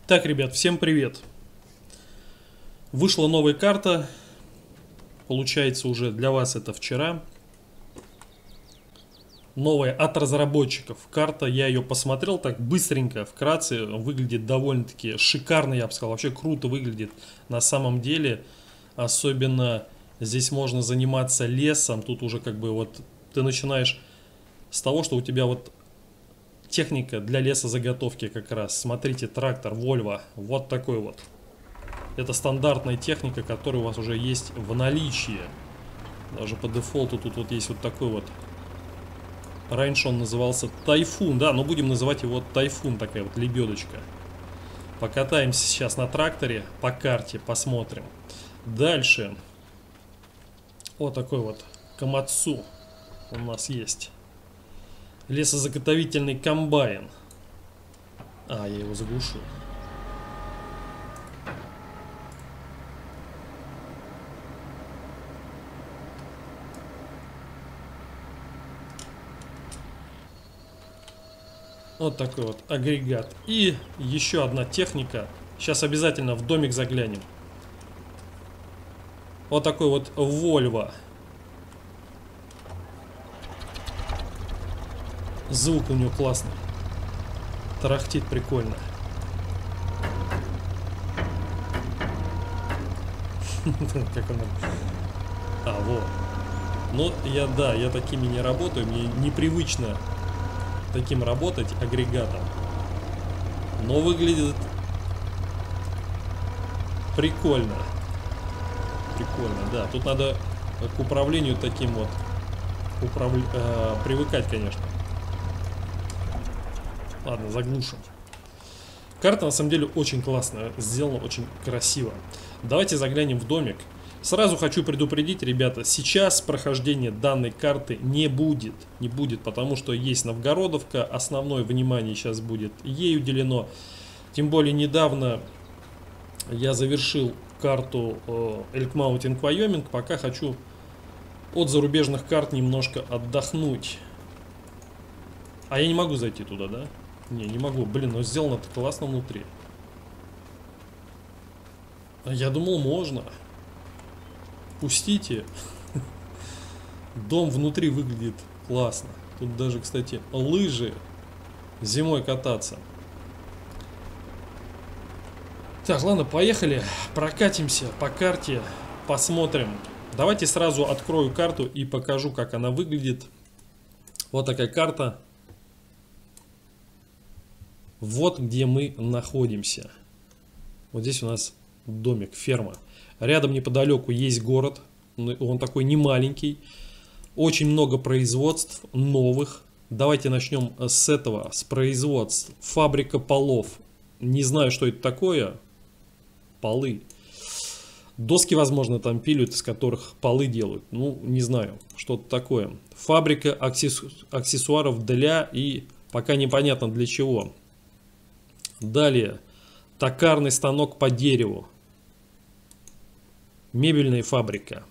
Так, ребят, всем привет. Вышла новая карта. Получается, уже для вас это вчера. Новая от разработчиков карта. Я ее посмотрел так быстренько, вкратце. Выглядит довольно-таки шикарно, я бы сказал. Вообще круто выглядит на самом деле. Особенно здесь можно заниматься лесом. Тут уже как бы вот ты начинаешь с того, что у тебя вот техника для лесозаготовки как раз. Смотрите, трактор Volvo. Вот такой вот. Это стандартная техника, которая у вас уже есть в наличии. Даже по дефолту тут вот есть вот такой вот. Раньше он назывался Тайфун, да, но будем называть его Тайфун, такая вот лебедочка. Покатаемся сейчас на тракторе по карте, посмотрим. Дальше. Вот такой вот Камацу у нас есть. Лесозаготовительный комбайн. А, я его заглушил. Вот такой вот агрегат. И еще одна техника. Сейчас обязательно в домик заглянем. Вот такой вот Volvo. Звук у него классный. Тарахтит прикольно. Как он... А, вот. Ну, я такими не работаю. Мне непривычно таким работать агрегатом. Но выглядит прикольно. Прикольно, да. Тут надо к управлению таким вот привыкать, конечно. Ладно, заглушим. Карта на самом деле очень классная. Сделана очень красиво. Давайте заглянем в домик. Сразу хочу предупредить, ребята, сейчас прохождение данной карты не будет. Не будет, потому что есть Новгородовка. Основное внимание сейчас будет ей уделено. Тем более недавно я завершил карту Elk Mountain Wyoming. Пока хочу от зарубежных карт немножко отдохнуть. А я не могу зайти туда, да? Не могу. Блин, но сделано-то классно внутри. Я думал, можно. Пустите. Дом внутри выглядит классно. Тут даже, кстати, лыжи зимой кататься. Так, ладно, поехали. Прокатимся по карте. Посмотрим. Давайте сразу открою карту и покажу, как она выглядит. Вот такая карта. Вот где мы находимся. Вот здесь у нас домик, ферма. Рядом неподалеку есть город. Он такой не маленький. Очень много производств новых. Давайте начнем с этого, с производств. Фабрика полов. Не знаю, что это такое. Полы. Доски, возможно, там пилят, из которых полы делают. Ну, не знаю, что-то такое. Фабрика аксессуаров для и пока непонятно для чего. Далее. Токарный станок по дереву. Мебельная фабрика.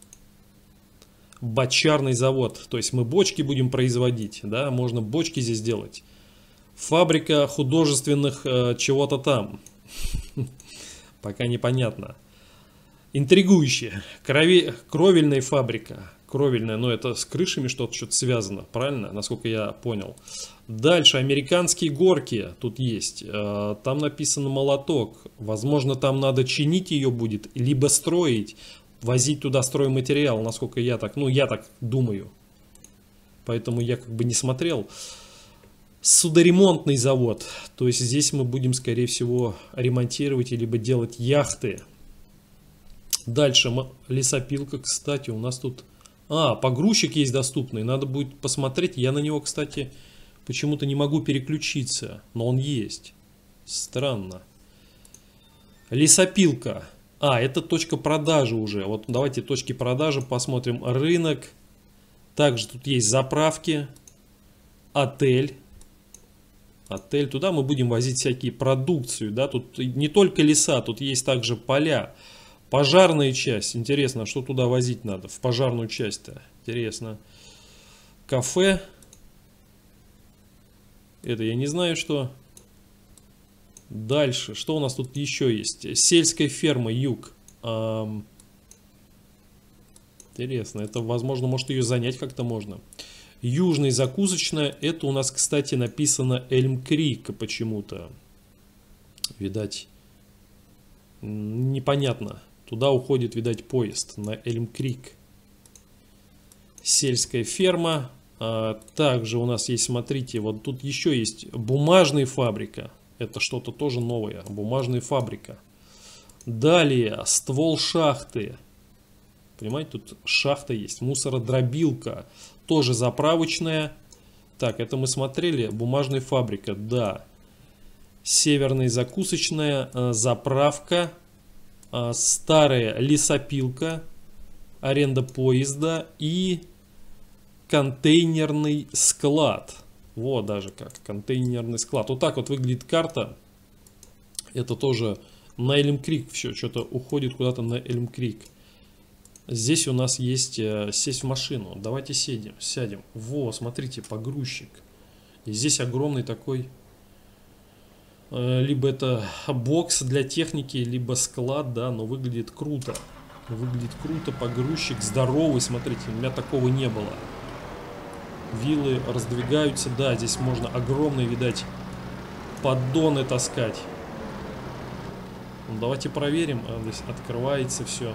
Бочарный завод. То есть мы бочки будем производить. Да, можно бочки здесь делать. Фабрика художественных чего-то там. Пока непонятно. Интригующе. Кровельная фабрика. Кровельная, но это с крышами что-то связано. Правильно? Насколько я понял. Дальше. Американские горки тут есть. Там написано молоток. Возможно, там надо чинить ее будет. Либо строить. Возить туда стройматериал. Насколько я так... Ну, я так думаю. Поэтому я как бы не смотрел. Судоремонтный завод. То есть здесь мы будем, скорее всего, ремонтировать либо делать яхты. Дальше. Лесопилка, кстати, у нас тут... погрузчик есть доступный. Надо будет посмотреть. Я на него, кстати, почему-то не могу переключиться. Но он есть. Странно. Лесопилка. Это точка продажи уже. Вот давайте точки продажи посмотрим. Рынок. Также тут есть заправки. Отель. Отель. Туда мы будем возить всякие продукцию. Да? Тут не только леса, тут есть также поля. Пожарная часть. Интересно, что туда возить надо? В пожарную часть-то. Интересно. Кафе. Это я не знаю, что. Дальше, что у нас тут еще есть? Сельская ферма Юг. Интересно, это, возможно, может ее занять как-то можно. Южная закусочная, это у нас, кстати, написано Эльм Крик почему-то. Видать, непонятно. Туда уходит, видать, поезд на Эльм Крик. Сельская ферма. Также у нас есть, смотрите, вот тут еще есть бумажная фабрика. Это что-то тоже новое. Бумажная фабрика. Далее, ствол шахты. Понимаете, тут шахта есть. Мусородробилка. Тоже заправочная. Так, это мы смотрели. Бумажная фабрика, да. Северная закусочная. Заправка. Старая лесопилка. Аренда поезда. И контейнерный склад. Вот даже как. Контейнерный склад. Вот так вот выглядит карта. Это тоже на Эльм Крик. Все, что-то уходит куда-то на Эльм Крик. Здесь у нас есть сесть в машину. Давайте сядем. Во, смотрите, погрузчик. И здесь огромный такой, либо это бокс для техники, либо склад, да, но выглядит круто. Выглядит круто, погрузчик здоровый, смотрите, у меня такого не было. Вилы раздвигаются, да, здесь можно огромные, видать, поддоны таскать. Ну, давайте проверим, здесь открывается все.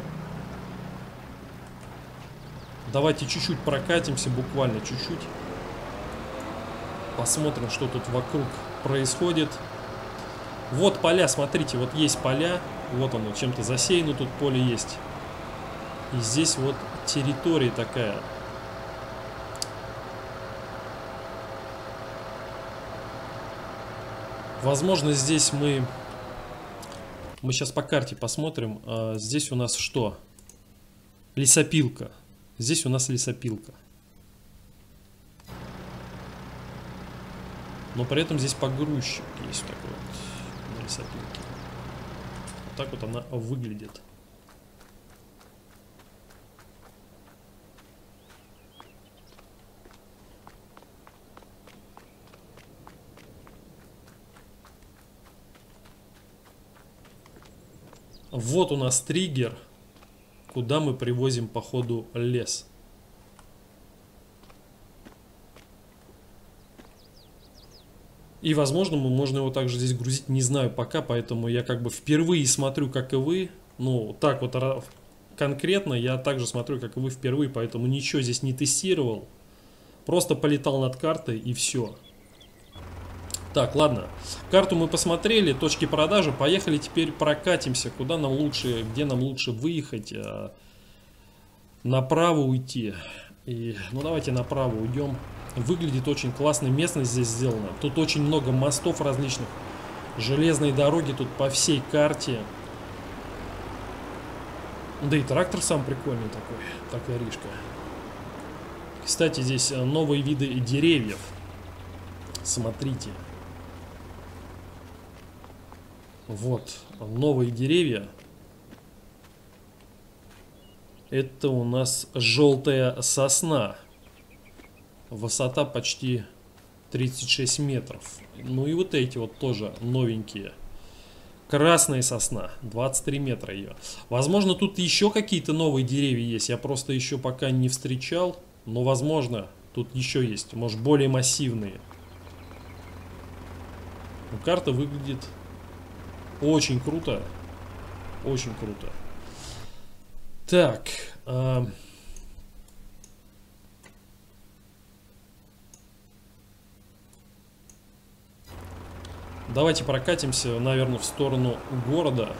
Давайте чуть-чуть прокатимся, буквально чуть-чуть. Посмотрим, что тут вокруг происходит. Вот поля, смотрите, вот есть поля. Вот оно, чем-то засеяно, тут поле есть. И здесь вот территория такая. Возможно, здесь мы сейчас по карте посмотрим. Здесь у нас что? Лесопилка. Здесь у нас лесопилка. Но при этом здесь погрузчик есть такой вот на лесопилке. Вот так вот она выглядит. Вот у нас триггер, куда мы привозим по ходу лес. И, возможно, можно его также здесь грузить, не знаю пока, поэтому я как бы впервые смотрю, как и вы. Ну, так вот конкретно я также смотрю, как и вы впервые, поэтому ничего здесь не тестировал. Просто полетал над картой и все. Так, ладно. Карту мы посмотрели, точки продажи. Поехали теперь прокатимся. Куда нам лучше, где нам лучше выехать? Направо уйти. Ну, давайте направо уйдем. Выглядит очень классно. Местность здесь сделана. Тут очень много мостов различных. Железные дороги тут по всей карте. Да и трактор сам прикольный такой. Тракторишка. Кстати, здесь новые виды деревьев. Смотрите. Вот, новые деревья. Это у нас желтая сосна. Высота почти 36 метров. Ну и вот эти вот тоже новенькие. Красная сосна, 23 метра ее. Возможно, тут еще какие-то новые деревья есть. Я просто еще пока не встречал. Но возможно, тут еще есть. Может, более массивные. Но карта выглядит очень круто. Очень круто. Так. Давайте прокатимся, наверное, в сторону города.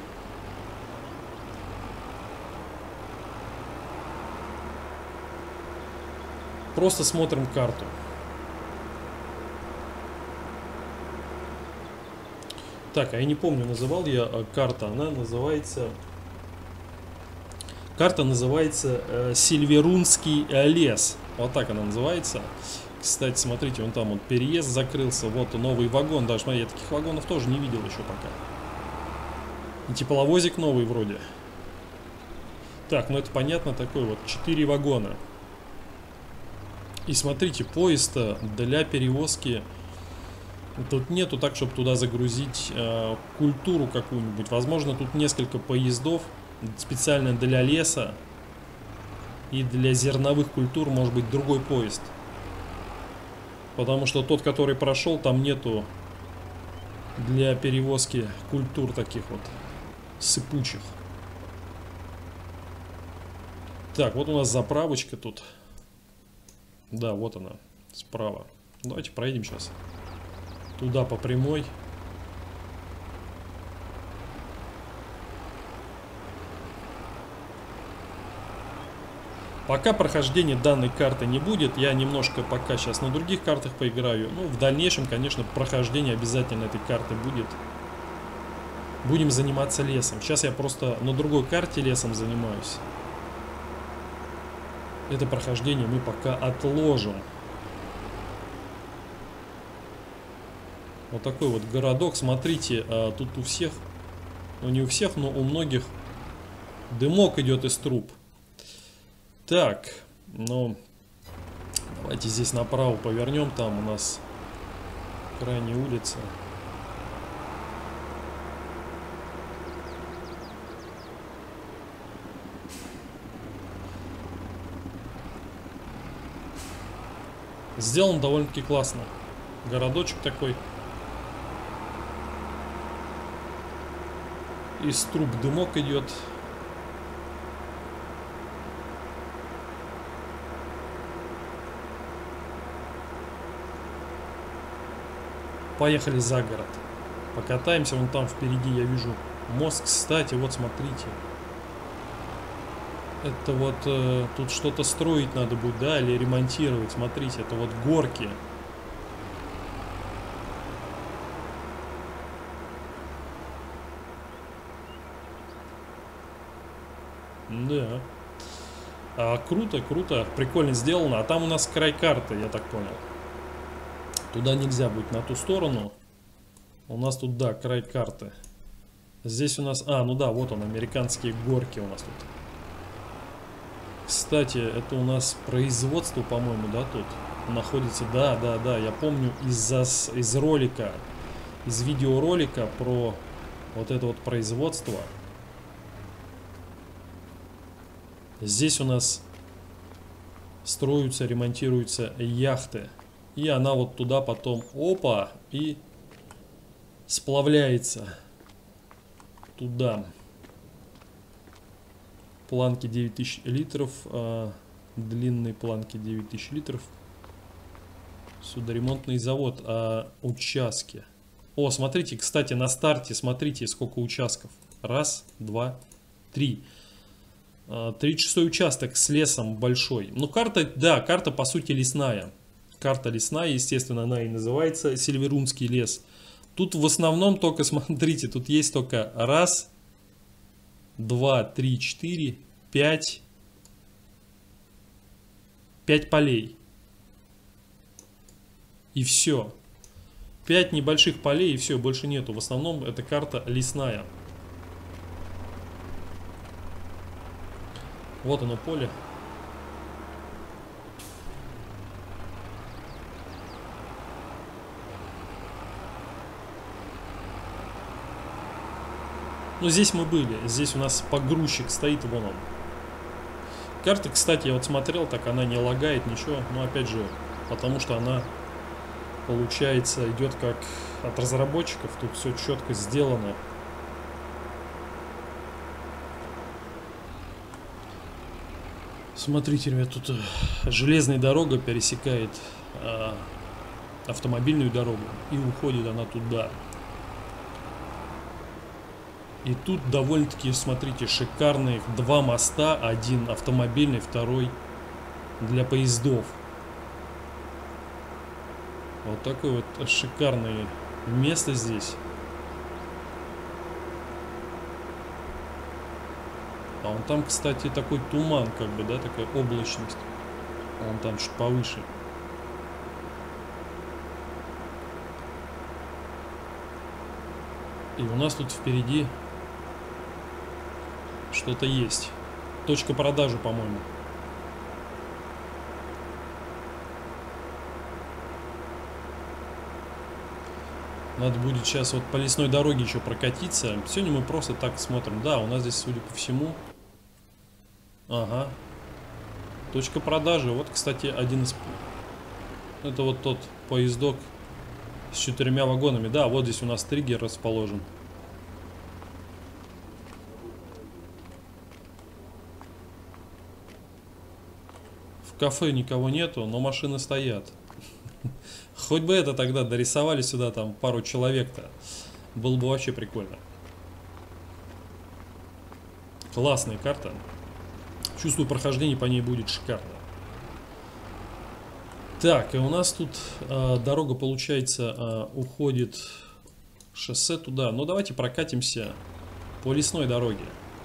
Просто смотрим карту. Так, а я не помню, называл я карта. Она называется... Карта называется Сильверунский лес. Вот так она называется. Кстати, смотрите, вон там вот переезд закрылся. Вот новый вагон. Даже, смотри, я таких вагонов тоже не видел еще пока. И тепловозик новый вроде. Так, ну это понятно, такой вот 4 вагона. И смотрите, поезд для перевозки Тут нету так, чтобы туда загрузить культуру какую-нибудь. Возможно, тут несколько поездов специально для леса и для зерновых культур, может быть, другой поезд. Потому что тот, который прошел, там нету для перевозки культур таких вот сыпучих. Так, вот у нас заправочка тут. Да, вот она, справа. Давайте проедем сейчас. Туда по прямой. Пока прохождения данной карты не будет, я немножко пока сейчас на других картах поиграю. Ну, в дальнейшем, конечно, прохождение обязательно этой карты будет. Будем заниматься лесом. Сейчас я просто на другой карте лесом занимаюсь. Это прохождение мы пока отложим. Вот такой вот городок. Смотрите, тут у всех, ну не у всех, но у многих дымок идет из труб. Так, ну, давайте здесь направо повернем. Там у нас крайняя улица. Сделан довольно-таки классно. Городочек такой. Из труб дымок идет. Поехали за город. Покатаемся. Вон там впереди я вижу мост. Кстати, вот смотрите. Это вот тут что-то строить надо будет, да, или ремонтировать. Смотрите, это вот горки. Да. Круто, круто, прикольно сделано. А там у нас край карты, я так понял. Туда нельзя будет, на ту сторону. У нас тут, да, край карты. Здесь у нас... ну да, вот он, американские горки у нас тут. Кстати, это у нас производство, по-моему, да, тут находится. Да, да, да, я помню из ролика, из видеоролика про вот это вот производство. Здесь у нас строятся, ремонтируются яхты. И она вот туда потом, опа, и сплавляется туда. Планки 9000 литров, длинные планки 9000 литров. Судоремонтный завод, участки. О, смотрите, кстати, на старте, смотрите, сколько участков. Раз, два, три. 36-й участок с лесом большой. Ну, карта, да, карта по сути лесная. Карта лесная, естественно, она и называется Сильверунский лес. Тут в основном только, смотрите, тут есть только раз, 2, 3, 4, 5. 5 полей. И все. 5 небольших полей и все, больше нету. В основном эта карта лесная. Вот оно поле. Ну, здесь мы были. Здесь у нас погрузчик стоит, вон он. Карта, кстати, я вот смотрел, так она не лагает, ничего. Но опять же, потому что она, получается, идет как от разработчиков. Тут все четко сделано. Смотрите, ребят, тут железная дорога пересекает автомобильную дорогу. И уходит она туда. И тут довольно-таки, смотрите, шикарные два моста. Один автомобильный, второй для поездов. Вот такое вот шикарное место здесь. А вон там, кстати, такой туман, как бы, да, такая облачность. А вон там чуть повыше. И у нас тут впереди что-то есть. Точка продажи, по-моему. Надо будет сейчас вот по лесной дороге еще прокатиться. Сегодня мы просто так смотрим. Да, у нас здесь, судя по всему... Ага. Точка продажи. Вот, кстати, один из... Это вот тот поездок с 4 вагонами. Да, вот здесь у нас триггер расположен. В кафе никого нету, но машины стоят. Хоть бы это тогда дорисовали сюда там пару человек-то. Было бы вообще прикольно. Классная карта. Чувствую, прохождение по ней будет шикарно. Так, и у нас тут дорога, получается, уходит шоссе туда. Ну, давайте прокатимся по лесной дороге.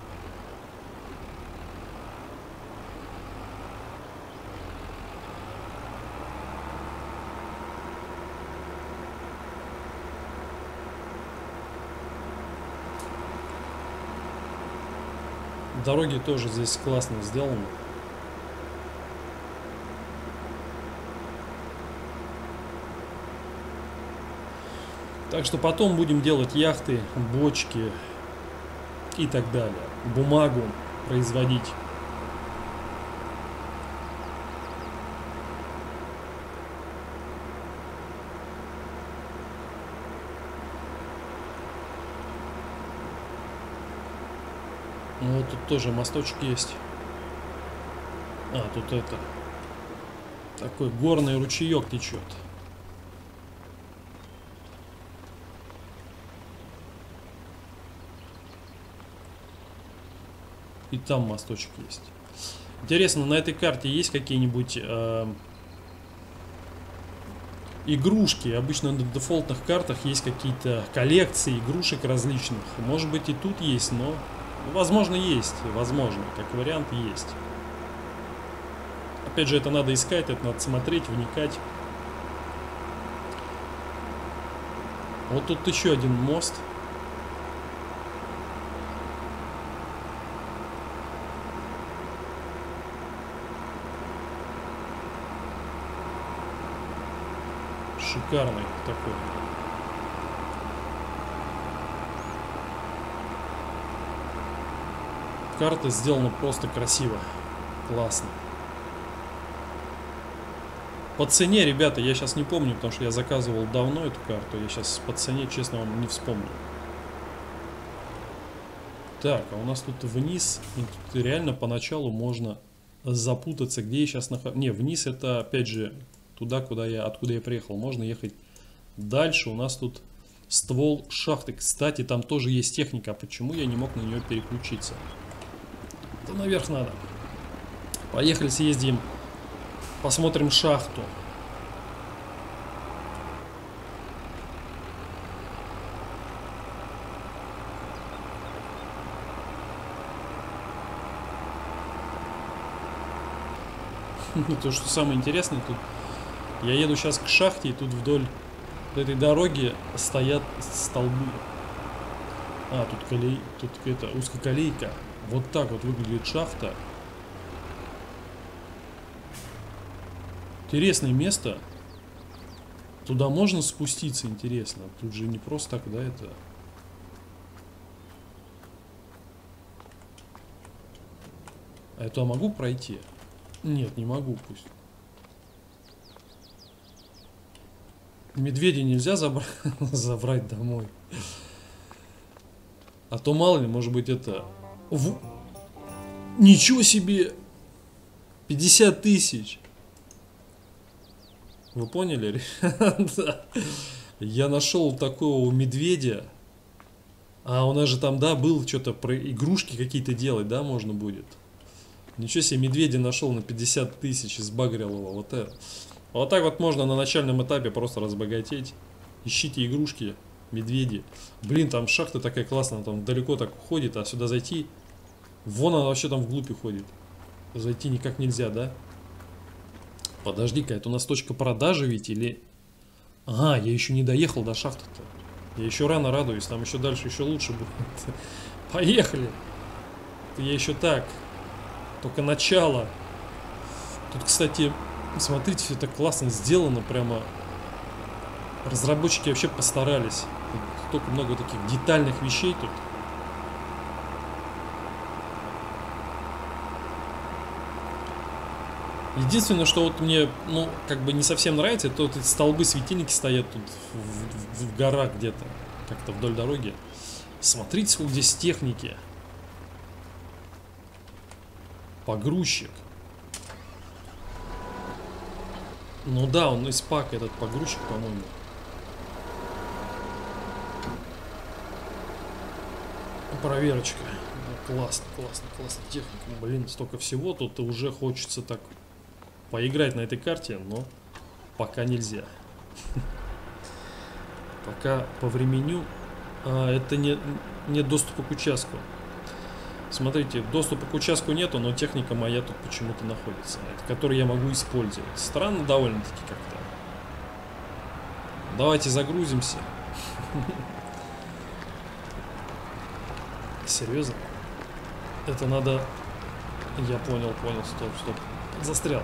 Дороги тоже здесь классно сделаны. Так что потом будем делать яхты, бочки и так далее. Бумагу производить. Ну, вот тут тоже мосточек есть. А, тут это... Такой горный ручеек течет. И там мосточек есть. Интересно, на этой карте есть какие-нибудь игрушки? Обычно на дефолтных картах есть какие-то коллекции игрушек различных. Может быть и тут есть, но... Возможно, есть. Возможно. Как вариант есть. Опять же, это надо искать, это надо смотреть, вникать. Вот тут еще один мост. Шикарный такой. Карта сделана просто красиво. Классно. По цене, ребята, я сейчас не помню, потому что я заказывал давно эту карту. Я сейчас по цене, честно, вам не вспомню. Так, а у нас тут вниз. И тут реально поначалу можно запутаться, где я сейчас нахожусь. Не, вниз это, опять же, туда, откуда я приехал. Можно ехать дальше. У нас тут ствол шахты. Кстати, там тоже есть техника. А почему я не мог на нее переключиться? Да наверх надо. Поехали, съездим. Посмотрим шахту. То, что самое интересное, тут я еду сейчас к шахте, и тут вдоль этой дороги стоят столбы. А, тут это узкоколейка. Вот так вот выглядит шахта. Интересное место. Туда можно спуститься, интересно. Тут же не просто так, да, это... А это я могу пройти? Нет, не могу, пусть. Медведя нельзя забрать домой. А то мало ли, может быть, это... Ничего себе! 50 тысяч! Вы поняли? Я нашел такого медведя. А у нас же там, да, был что-то про игрушки какие-то делать, да, можно будет. Ничего себе, медведя нашел на 50 тысяч, избагрил его. Вот это. Вот так вот можно на начальном этапе просто разбогатеть. Ищите игрушки, медведи. Блин, там шахта такая классная, там далеко так уходит, а сюда зайти... Вон она вообще там вглубь уходит. Зайти никак нельзя, да? Подожди-ка, это у нас точка продажи ведь или... Ага, я еще не доехал до шахты-то. Я еще рано радуюсь, там еще дальше еще лучше будет. Поехали! Я еще так. Только начало. Тут, кстати, смотрите, все так классно сделано, прямо Разработчики вообще постарались. Тут столько много таких детальных вещей тут. Единственное, что вот мне, ну, как бы не совсем нравится, это вот эти столбы-светильники стоят тут в горах где-то, как-то вдоль дороги. Смотрите, сколько здесь техники. Погрузчик. Ну да, он из пака, этот погрузчик, по-моему. Проверочка. Да, классно, классно, классно. Техника. Блин, столько всего. Тут уже хочется так поиграть на этой карте, но пока нельзя. Пока по времени это не доступа к участку. Смотрите, доступа к участку нету, но техника моя тут почему-то находится, которую я могу использовать. Странно довольно-таки как-то. Давайте загрузимся. Серьезно? Это надо... Я понял, стоп. Застрял.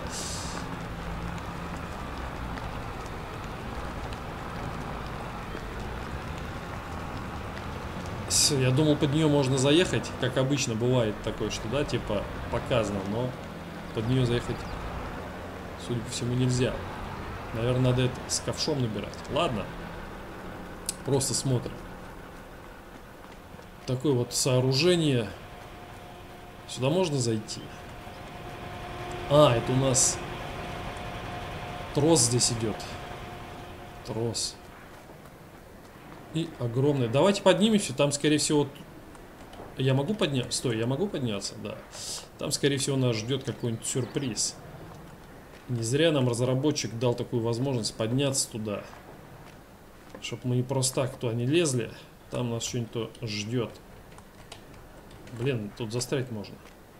Все, я думал, под нее можно заехать, как обычно бывает такое, что, да, типа показано, но под нее заехать, судя по всему, нельзя. Наверное, надо это с ковшом набирать. Ладно, просто смотрим. Такое вот сооружение. Сюда можно зайти? А, это у нас трос здесь идет. Трос. И огромный. Давайте поднимемся. Там, скорее всего... Я могу подняться? Стой, я могу подняться? Да. Там, скорее всего, нас ждет какой-нибудь сюрприз. Не зря нам разработчик дал такую возможность подняться туда. Чтобы мы не просто так туда не лезли. Там нас что-нибудь ждет. Блин, тут застрять можно.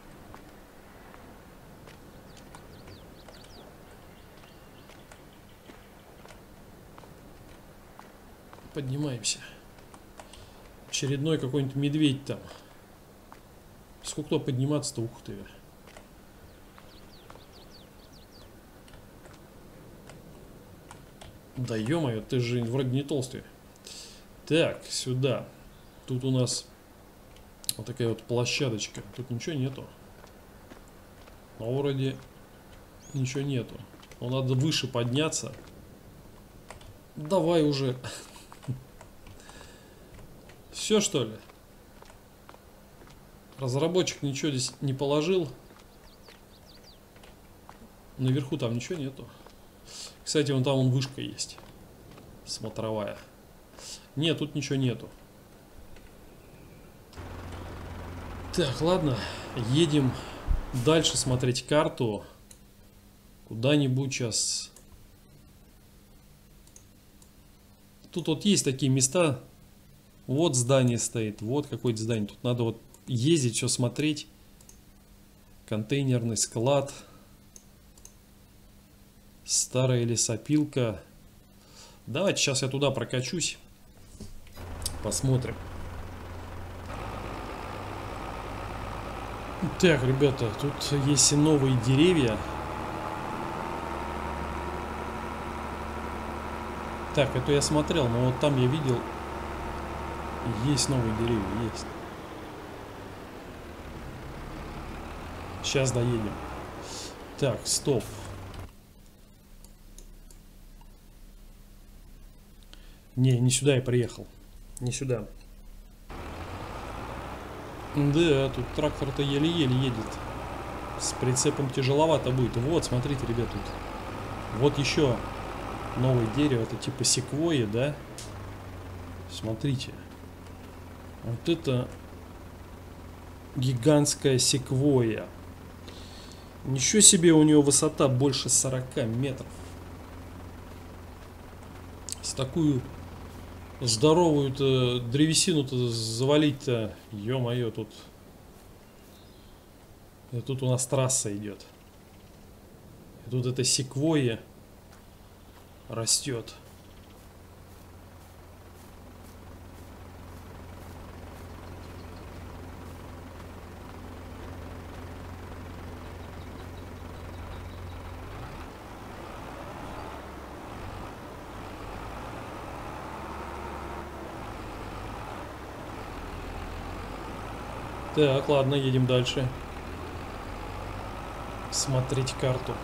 Поднимаемся. Очередной какой-нибудь медведь там. Сколько подниматься-то, ух ты. Да ё-моё, ты же вроде не толстый. Так, сюда. Тут у нас вот такая вот площадочка. Тут ничего нету. А вроде ничего нету. Но надо выше подняться. Давай уже. Все, что ли? Разработчик ничего здесь не положил. Наверху там ничего нету. Кстати, вон там вышка есть. Смотровая. Нет, тут ничего нету. Так, ладно. Едем дальше смотреть карту. Куда-нибудь сейчас. Тут вот есть такие места. Вот здание стоит. Вот какое-то здание. Тут надо вот ездить, все смотреть. Контейнерный склад. Старая лесопилка. Давайте сейчас я туда прокачусь. Посмотрим. Так, ребята, тут есть и новые деревья. Так, это я смотрел, но вот там я видел, есть новые деревья, есть. Сейчас доедем. Так, стоп. Не сюда я приехал. Не сюда. Да, тут трактор-то еле-еле едет. С прицепом тяжеловато будет. Вот, смотрите, ребят, тут. Вот еще новое дерево. Это типа секвойя, да? Смотрите. Вот это гигантская секвойя. Ничего себе, у нее высота больше 40 метров. С такую здоровую-то древесину-то завалить-то, ё-моё, тут. И тут у нас трасса идет. И тут эта секвойя растет. Так, ладно, едем дальше. Смотреть карту.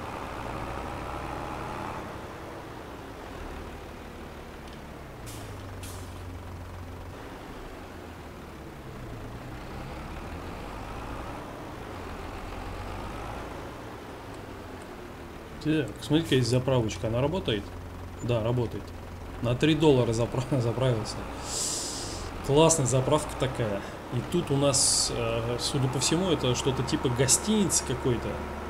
Так, смотри-ка, есть заправочка. Она работает? Да, работает. На $3 заправился. Классная заправка такая. И тут у нас, судя по всему, это что-то типа гостиницы какой-то.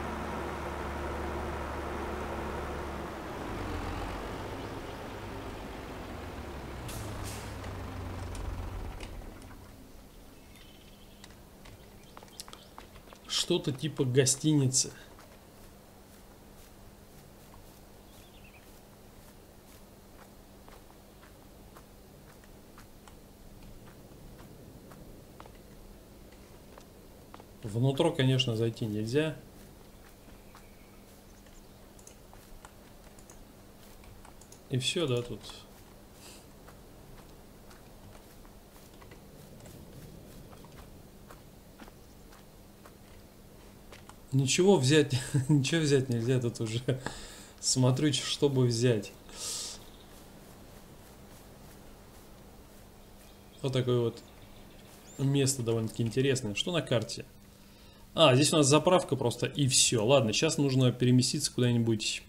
Что-то типа гостиницы. Внутрь, конечно, зайти нельзя. И все, да, тут. Ничего взять, ничего взять нельзя, тут уже смотрю, чтобы взять. Вот такое вот место довольно-таки интересное. Что на карте? А, здесь у нас заправка просто и все. Ладно, сейчас нужно переместиться куда-нибудь.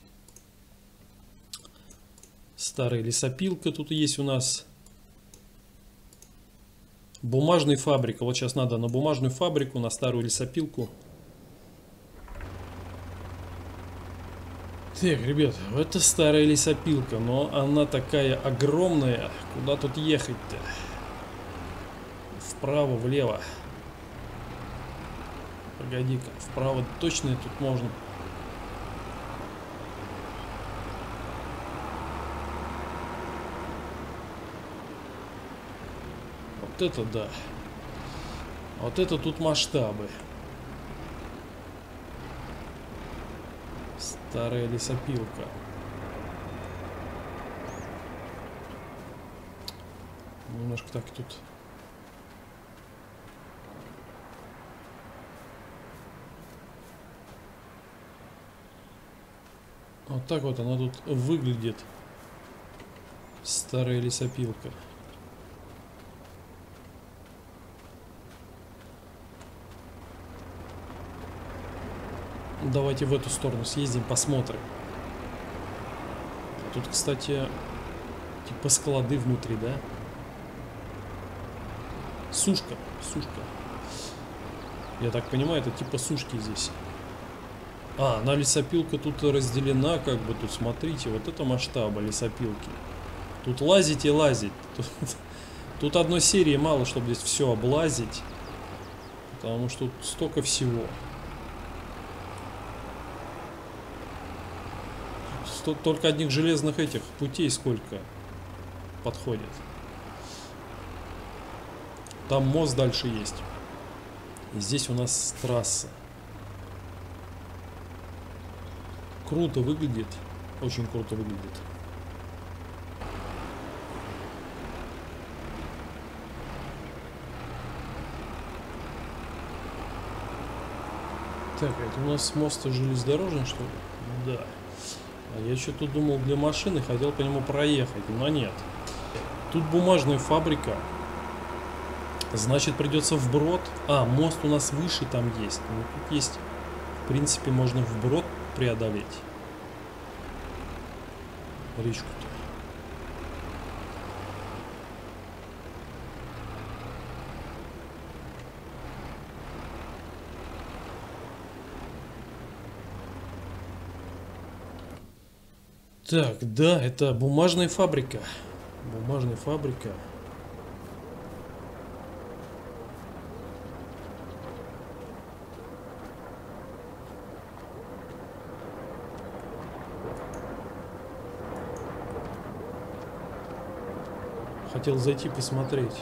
Старая лесопилка тут есть у нас. Бумажная фабрика. Вот сейчас надо на бумажную фабрику, на старую лесопилку. Так, ребят, это старая лесопилка, но она такая огромная. Куда тут ехать-то? Вправо, влево. Погоди-ка, вправо точно тут можно. Вот это да. Вот это тут масштабы. Старая лесопилка. Немножко так тут. Вот так вот она тут выглядит. Старая лесопилка. Давайте в эту сторону съездим, посмотрим. Тут, кстати, типа склады внутри, да? Сушка, сушка. Я так понимаю, это типа сушки здесь. А, она лесопилка тут разделена, как бы тут, смотрите, вот это масштабы лесопилки. Тут лазить и лазить. Тут одной серии мало, чтобы здесь все облазить. Потому что тут столько всего. Только одних железных этих путей сколько подходит. Там мост дальше есть. И здесь у нас трасса. Круто выглядит. Очень круто выглядит. Так, это у нас мост железнодорожный, что ли? Да. А я что-то думал для машины, хотел по нему проехать, но нет. Тут бумажная фабрика. Значит, придется вброд. А, мост у нас выше там есть. Ну, тут есть, в принципе, можно вброд преодолеть. Речку-то. Так, да, это бумажная фабрика. Бумажная фабрика. Хотел зайти посмотреть.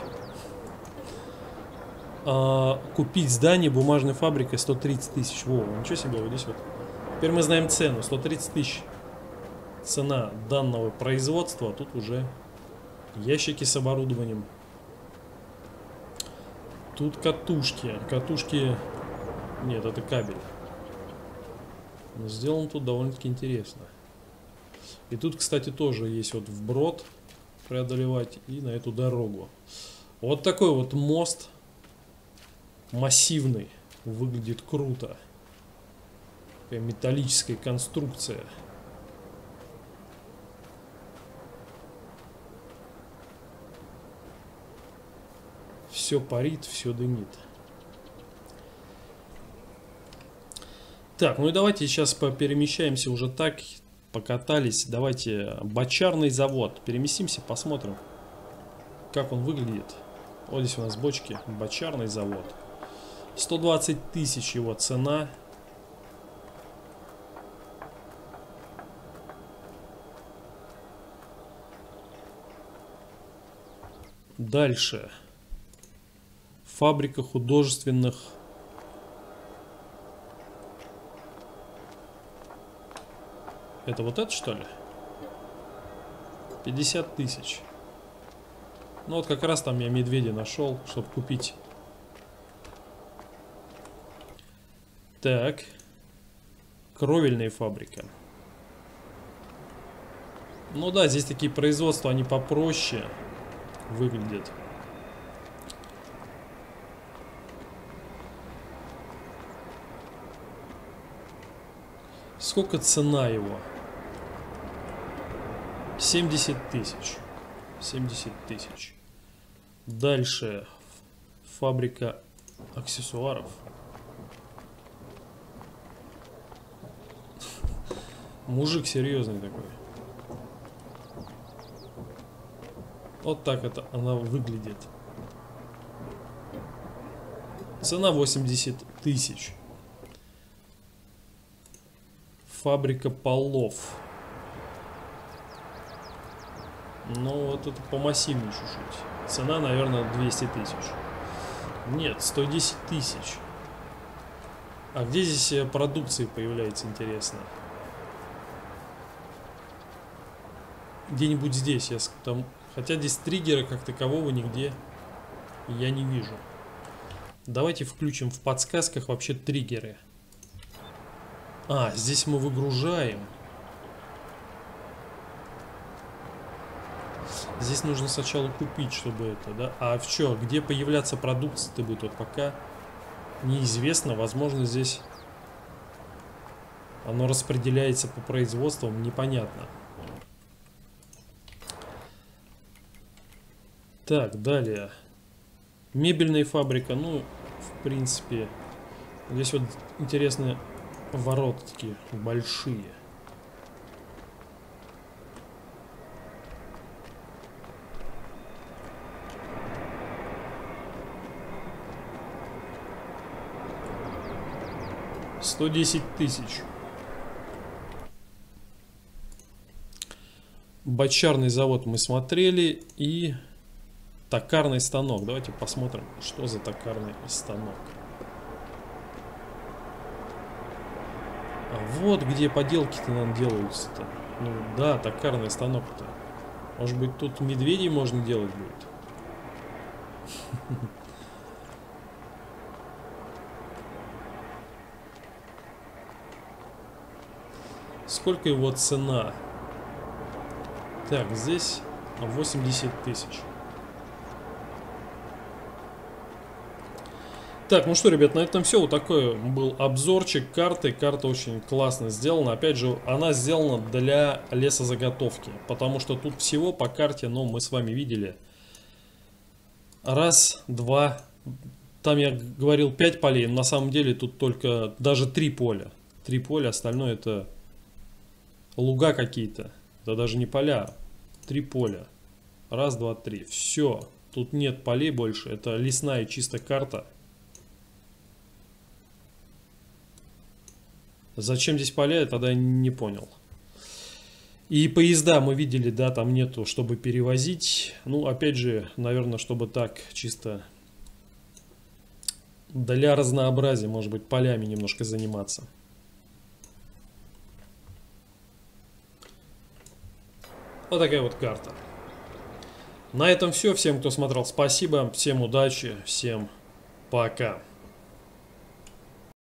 Купить здание бумажной фабрикой 130 тысяч. Во, ничего себе, вот здесь вот. Теперь мы знаем цену. 130 тысяч. Цена данного производства. Тут уже ящики с оборудованием. Тут катушки. Катушки... Нет, это кабель. Но сделан тут довольно-таки интересно. И тут, кстати, тоже есть вот вброд преодолевать и на эту дорогу. Вот такой вот мост массивный. Выглядит круто. Такая металлическая конструкция. Все парит, все дымит. Так, ну и давайте сейчас перемещаемся уже так. Покатались. Давайте бочарный завод. Переместимся, посмотрим, как он выглядит. Вот здесь у нас бочки. Бочарный завод. 120 тысяч его цена. Дальше. Фабрика художественных... Это вот это, что ли? 50 тысяч. Ну вот как раз там я медведя нашел, чтобы купить. Так. Кровельная фабрика. Ну да, здесь такие производства, они попроще выглядят. Сколько цена его? 70 тысяч. 70 тысяч. Дальше. Фабрика аксессуаров. Мужик серьезный такой. Вот так это она выглядит. Цена 80 тысяч. Фабрика полов. Ну, вот это помассивнее чуть-чуть. Цена, наверное, 200 тысяч. Нет, 110 тысяч. А где здесь продукции появляется, интересно? Где-нибудь здесь. Там... Хотя здесь триггера как такового нигде я не вижу. Давайте включим в подсказках вообще триггеры. А, здесь мы выгружаем. Здесь нужно сначала купить, чтобы это, да? А в чё? Где появляться продукция-то будет? Вот пока неизвестно. Возможно, здесь оно распределяется по производствам. Непонятно. Так, далее. Мебельная фабрика. Ну, в принципе, здесь вот интересные ворота такие большие. $110 тысяч. Бочарный завод мы смотрели. И токарный станок. Давайте посмотрим, что за токарный станок. А вот где поделки-то нам делаются-то. Ну да, токарный станок-то. Может быть, тут медведей можно делать будет? Сколько его цена? Так, здесь 80 тысяч. Так, ну что, ребят, на этом все. Вот такой был обзорчик карты. Карта очень классно сделана. Опять же, она сделана для лесозаготовки. Потому что тут всего по карте, ну, мы с вами видели. Раз, два. Там я говорил 5 полей. Но на самом деле тут только даже 3 поля. 3 поля, остальное это луга какие-то. Это даже не поля. 3 поля. Раз, два, три. Все. Тут нет полей больше. Это лесная чисто карта. Зачем здесь поля, я тогда не понял. И поезда мы видели, да, там нету, чтобы перевозить. Ну, опять же, наверное, чтобы так, чисто для разнообразия, может быть, полями немножко заниматься. Вот такая вот карта. На этом все. Всем, кто смотрел, спасибо. Всем удачи, всем Пока.